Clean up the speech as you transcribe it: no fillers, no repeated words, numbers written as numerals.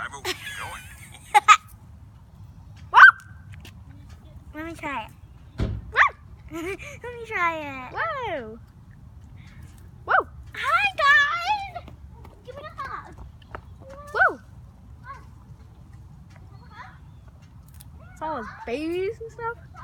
driver. Where you going? Let me try it. Let me try it. Whoa. Whoa. Hi, guys. Give me a hug. Whoa. It's all his babies and stuff.